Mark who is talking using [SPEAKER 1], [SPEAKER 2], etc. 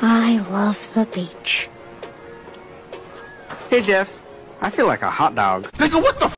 [SPEAKER 1] I love the beach.
[SPEAKER 2] Hey, Jeff. I feel like a hot dog.
[SPEAKER 3] Nigga, what the